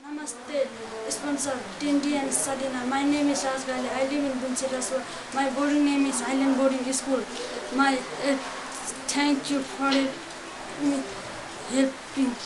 Namaste, sponsor Tindy and Sadina. My name is Raj Gali. I live in Bunchiraswa. My boarding name is Island Boarding School. Thank you for helping.